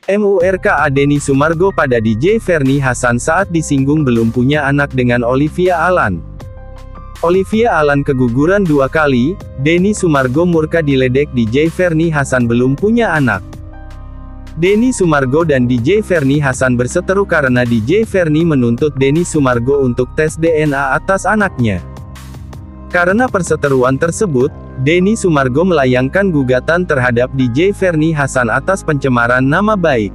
MURKA Denny Sumargo pada DJ Ferny Hassan saat disinggung belum punya anak dengan Olivia Alan. Olivia Alan keguguran 2 kali, Denny Sumargo murka diledek DJ Ferny Hassan belum punya anak. Denny Sumargo dan DJ Ferny Hassan berseteru karena DJ Ferny menuntut Denny Sumargo untuk tes DNA atas anaknya. Karena perseteruan tersebut, Denny Sumargo melayangkan gugatan terhadap DJ Ferny Hassan atas pencemaran nama baik.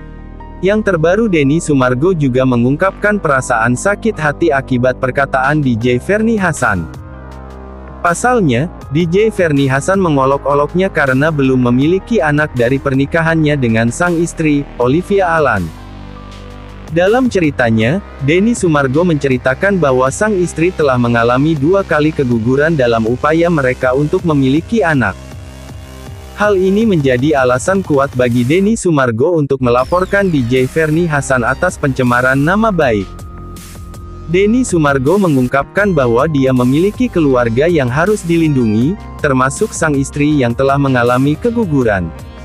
Yang terbaru, Denny Sumargo juga mengungkapkan perasaan sakit hati akibat perkataan DJ Ferny Hassan. Pasalnya, DJ Ferny Hassan mengolok-oloknya karena belum memiliki anak dari pernikahannya dengan sang istri, Olivia Alan. Dalam ceritanya, Denny Sumargo menceritakan bahwa sang istri telah mengalami 2 kali keguguran dalam upaya mereka untuk memiliki anak. Hal ini menjadi alasan kuat bagi Denny Sumargo untuk melaporkan DJ Ferny Hassan atas pencemaran nama baik. Denny Sumargo mengungkapkan bahwa dia memiliki keluarga yang harus dilindungi, termasuk sang istri yang telah mengalami keguguran.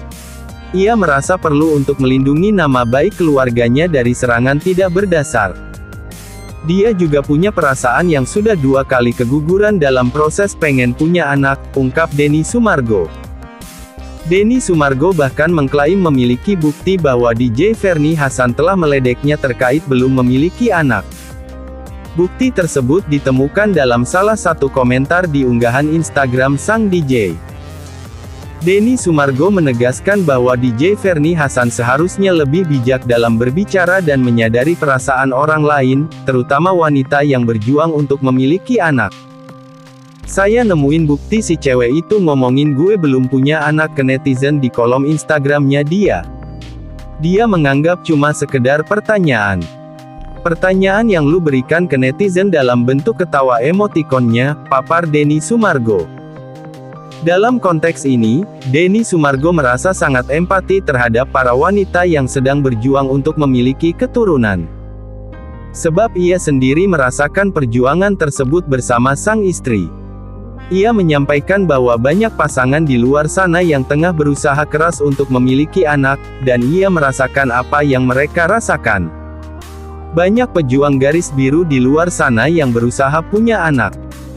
Ia merasa perlu untuk melindungi nama baik keluarganya dari serangan tidak berdasar. Dia juga punya perasaan yang sudah 2 kali keguguran dalam proses pengen punya anak, ungkap Denny Sumargo. Denny Sumargo bahkan mengklaim memiliki bukti bahwa DJ Ferny Hassan telah meledeknya terkait belum memiliki anak. Bukti tersebut ditemukan dalam salah satu komentar di unggahan Instagram sang DJ. Denny Sumargo menegaskan bahwa DJ Ferny Hassan seharusnya lebih bijak dalam berbicara dan menyadari perasaan orang lain, terutama wanita yang berjuang untuk memiliki anak. Saya nemuin bukti si cewek itu ngomongin gue belum punya anak ke netizen di kolom Instagramnya dia. Dia menganggap cuma sekedar pertanyaan. Pertanyaan yang lu berikan ke netizen dalam bentuk ketawa emotikonnya, papar Denny Sumargo. Dalam konteks ini, Denny Sumargo merasa sangat empati terhadap para wanita yang sedang berjuang untuk memiliki keturunan. Sebab ia sendiri merasakan perjuangan tersebut bersama sang istri. Ia menyampaikan bahwa banyak pasangan di luar sana yang tengah berusaha keras untuk memiliki anak, dan ia merasakan apa yang mereka rasakan. Banyak pejuang garis biru di luar sana yang berusaha punya anak.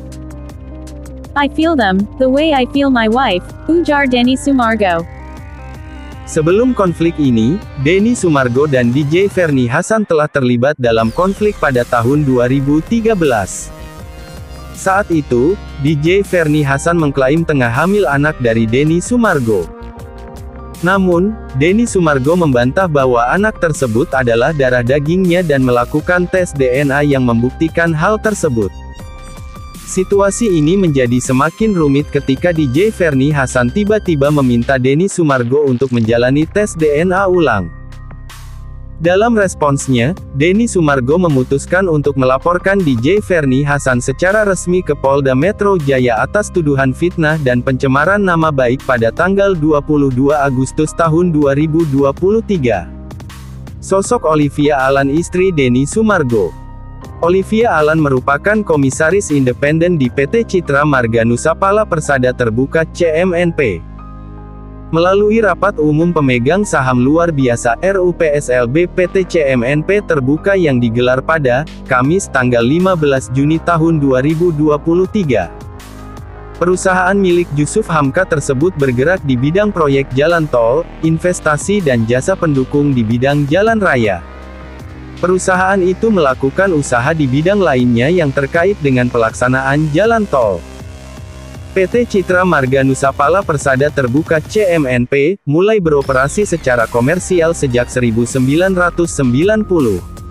I feel them, the way I feel my wife, ujar Denny Sumargo. Sebelum konflik ini, Denny Sumargo dan DJ Ferny Hassan telah terlibat dalam konflik pada tahun 2013. Saat itu, DJ Ferny Hassan mengklaim tengah hamil anak dari Denny Sumargo. Namun, Denny Sumargo membantah bahwa anak tersebut adalah darah dagingnya dan melakukan tes DNA yang membuktikan hal tersebut. Situasi ini menjadi semakin rumit ketika DJ Ferny Hassan tiba-tiba meminta Denny Sumargo untuk menjalani tes DNA ulang. Dalam responsnya, Denny Sumargo memutuskan untuk melaporkan DJ Ferny Hassan secara resmi ke Polda Metro Jaya atas tuduhan fitnah dan pencemaran nama baik pada tanggal 22 Agustus tahun 2023. Sosok Olivia Alan, istri Denny Sumargo. Olivia Alan merupakan komisaris independen di PT Citra Marga Nusapala Persada Terbuka (CMNP). Melalui rapat umum pemegang saham luar biasa RUPSLB PT CMNP terbuka yang digelar pada Kamis tanggal 15 Juni tahun 2023. Perusahaan milik Jusuf Hamka tersebut bergerak di bidang proyek jalan tol, investasi dan jasa pendukung di bidang jalan raya. Perusahaan itu melakukan usaha di bidang lainnya yang terkait dengan pelaksanaan jalan tol. PT Citra Marga Nusapala Persada Terbuka (CMNP) mulai beroperasi secara komersial sejak 1990.